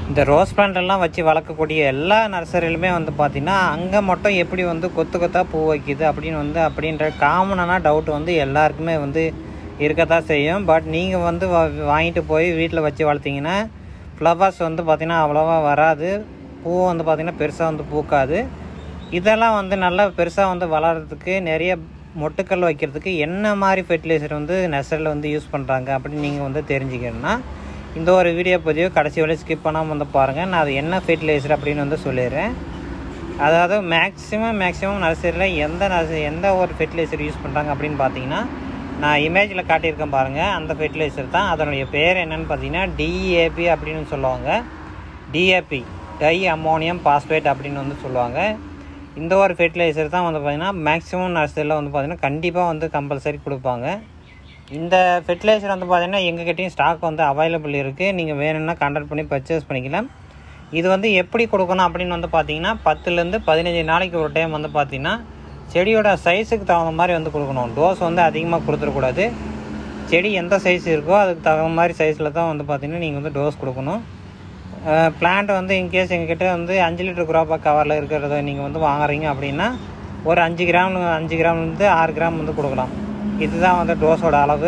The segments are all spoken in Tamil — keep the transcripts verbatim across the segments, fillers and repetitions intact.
இந்த ரோஸ் பிளான்ட் எல்லாம் வச்சு வளர்க்கக்கூடிய எல்லா நர்சரியிலுமே வந்து பார்த்திங்கன்னா அங்கே மட்டும் எப்படி வந்து கொத்து கொத்தாக பூ வைக்கிது அப்படின்னு வந்து அப்படின்ற காமனான டவுட் வந்து எல்லாருக்குமே வந்து இருக்கத்தான் செய்யும். பட் நீங்கள் வந்து வாங்கிட்டு போய் வீட்டில் வச்சு வளர்த்திங்கன்னா ஃப்ளவர்ஸ் வந்து பார்த்திங்கன்னா அவ்வளோவா வராது, பூ வந்து பார்த்திங்கன்னா பெருசாக வந்து பூக்காது. இதெல்லாம் வந்து நல்லா பெருசாக வந்து வளர்கிறதுக்கு நிறைய மொட்டுக்கள் வைக்கிறதுக்கு என்ன மாதிரி ஃபெர்டிலைசர் வந்து நர்சரியில் வந்து யூஸ் பண்ணுறாங்க அப்படின்னு நீங்கள் வந்து தெரிஞ்சுக்கணுன்னா இந்த ஒரு வீடியோ பதிவு கடைசி வரை ஸ்கிப் பண்ணாமல் வந்து பாருங்கள். நான் அது என்ன ஃபெர்டிலைசர் அப்படின்னு வந்து சொல்லிடுறேன். அதாவது மேக்ஸிமம் மேக்ஸிமம் நர்சரியில் எந்த நர்சரி எந்த ஒரு ஃபெர்டிலைசர் யூஸ் பண்ணுறாங்க அப்படின்னு பார்த்தீங்கன்னா நான் இமேஜில் காட்டியிருக்கேன் பாருங்கள், அந்த ஃபெர்டிலைசர் தான். அதனுடைய பேர் என்னென்னு பார்த்தீங்கன்னா டிஏபி அப்படின்னு சொல்லுவாங்க. டிஏபி டை அம்மோனியம் பாஸ்பேட் அப்படின்னு வந்து சொல்லுவாங்க. இந்த ஒரு ஃபெர்டிலைசர் தான் வந்து பார்த்திங்கன்னா மேக்ஸிமம் நர்சரியில் வந்து பார்த்திங்கன்னா கண்டிப்பாக வந்து கம்பல்சரி கொடுப்பாங்க. இந்த ஃபெர்டிலைசர் வந்து பார்த்திங்கன்னா எங்ககிட்டையும் ஸ்டாக் வந்து அவைலபிள் இருக்குது. நீங்கள் வேணும்னா கான்டாக்ட் பண்ணி பர்ச்சேஸ் பண்ணிக்கலாம். இது வந்து எப்படி கொடுக்கணும் அப்படின்னு வந்து பார்த்திங்கன்னா பத்துலேருந்து பதினஞ்சு நாளைக்கு ஒரு டைம் வந்து பார்த்திங்கன்னா செடியோட சைஸுக்கு தகுந்த மாதிரி வந்து கொடுக்கணும். டோஸ் வந்து அதிகமாக கொடுத்துடக்கூடாது. செடி எந்த சைஸ் இருக்கோ அதுக்கு தகுந்த மாதிரி சைஸில் தான் வந்து பார்த்திங்கன்னா நீங்கள் வந்து டோஸ் கொடுக்கணும். பிளான்ட் வந்து இன்கேஸ் எங்ககிட்ட வந்து அஞ்சு லிட்டர் குரோபா கவரில் இருக்கிறத நீங்கள் வந்து வாங்குறீங்க அப்படின்னா ஒரு அஞ்சு கிராம் அஞ்சு கிராம்லேருந்து ஆறு கிராம் வந்து கொடுக்கலாம். இதுதான் வந்து டோஸோட அளவு.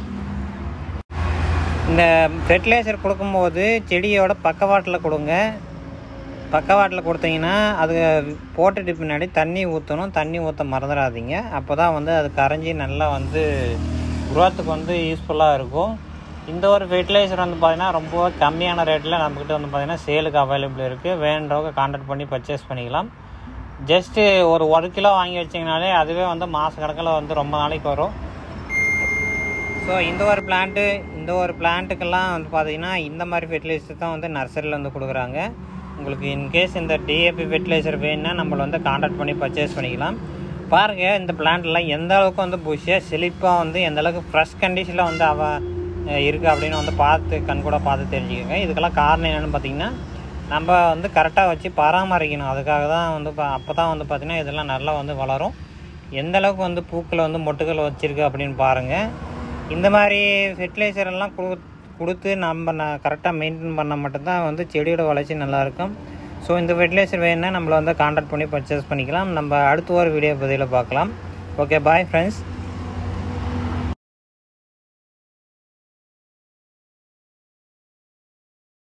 இந்த ஃபெர்டிலைசர் கொடுக்கும்போது செடியோட பக்கவாட்டில் கொடுங்க. பக்கவாட்டில் கொடுத்தீங்கன்னா அது போட்டுட்டு பின்னாடி தண்ணி ஊற்றணும். தண்ணி ஊற்ற மறந்துடாதீங்க. அப்போ தான் வந்து அது கரைஞ்சி நல்லா வந்து குரோத்துக்கு வந்து யூஸ்ஃபுல்லாக இருக்கும். இந்த ஒரு ஃபெர்டிலைசர் வந்து பார்த்திங்கன்னா ரொம்ப கம்மியான ரேட்டில் நம்மக்கிட்ட வந்து பார்த்திங்கன்னா சேலுக்கு அவைலபிள் இருக்குது. வேணுன்றவங்க கான்டாக்ட் பண்ணி பர்ச்சேஸ் பண்ணிக்கலாம். ஜஸ்ட்டு ஒரு ஒரு கிலோ வாங்கி வச்சிங்கனாலே அதுவே வந்து மாத கணக்கில் வந்து ரொம்ப நாளைக்கு வரும். ஸோ இந்த ஒரு பிளான்ட்டு இந்த ஒரு பிளான்ட்டுக்கெல்லாம் வந்து பார்த்திங்கன்னா இந்த மாதிரி ஃபெர்டிலைசர் தான் வந்து நர்சரியில் வந்து கொடுக்குறாங்க. உங்களுக்கு இன்கேஸ் இந்த டிஏபி ஃபெர்டிலைசர் வேணுன்னா நம்மளை வந்து கான்டாக்ட் பண்ணி பர்ச்சேஸ் பண்ணிக்கலாம். பாருங்கள் இந்த பிளான்ட்லாம் எந்த அளவுக்கு வந்து புஷியாக செழிப்பாக வந்து எந்த அளவுக்கு ஃப்ரெஷ் கண்டிஷனில் வந்து அவ இருக்குது அப்படின்னு வந்து பார்த்து கண் கூட பார்த்து தெரிஞ்சுக்கோங்க. இதுக்கெல்லாம் காரணம் என்னென்னு பார்த்திங்கன்னா நம்ம வந்து கரெக்டாக வச்சு பராமரிக்கணும். அதுக்காக தான் வந்து அப்போ தான் வந்து பார்த்திங்கன்னா இதெல்லாம் நல்லா வந்து வளரும். எந்த அளவுக்கு வந்து பூக்களை வந்து மொட்டுக்கள் வச்சுருக்கு அப்படின்னு பாருங்கள். இந்த மாதிரி ஃபெர்டிலைசர் எல்லாம் கொடு கொடுத்து நம்ம நான் கரெக்டாக மெயின்டைன் பண்ணால் மட்டும்தான் வந்து செடியோட வளர்ச்சி நல்லாயிருக்கும். ஸோ இந்த ஃபெர்டிலைசர் வேணுன்னா நம்மளை வந்து கான்டாக்ட் பண்ணி பர்ச்சேஸ் பண்ணிக்கலாம். நம்ம அடுத்த ஒரு வீடியோ பதிவில் பார்க்கலாம். Okay, bye friends.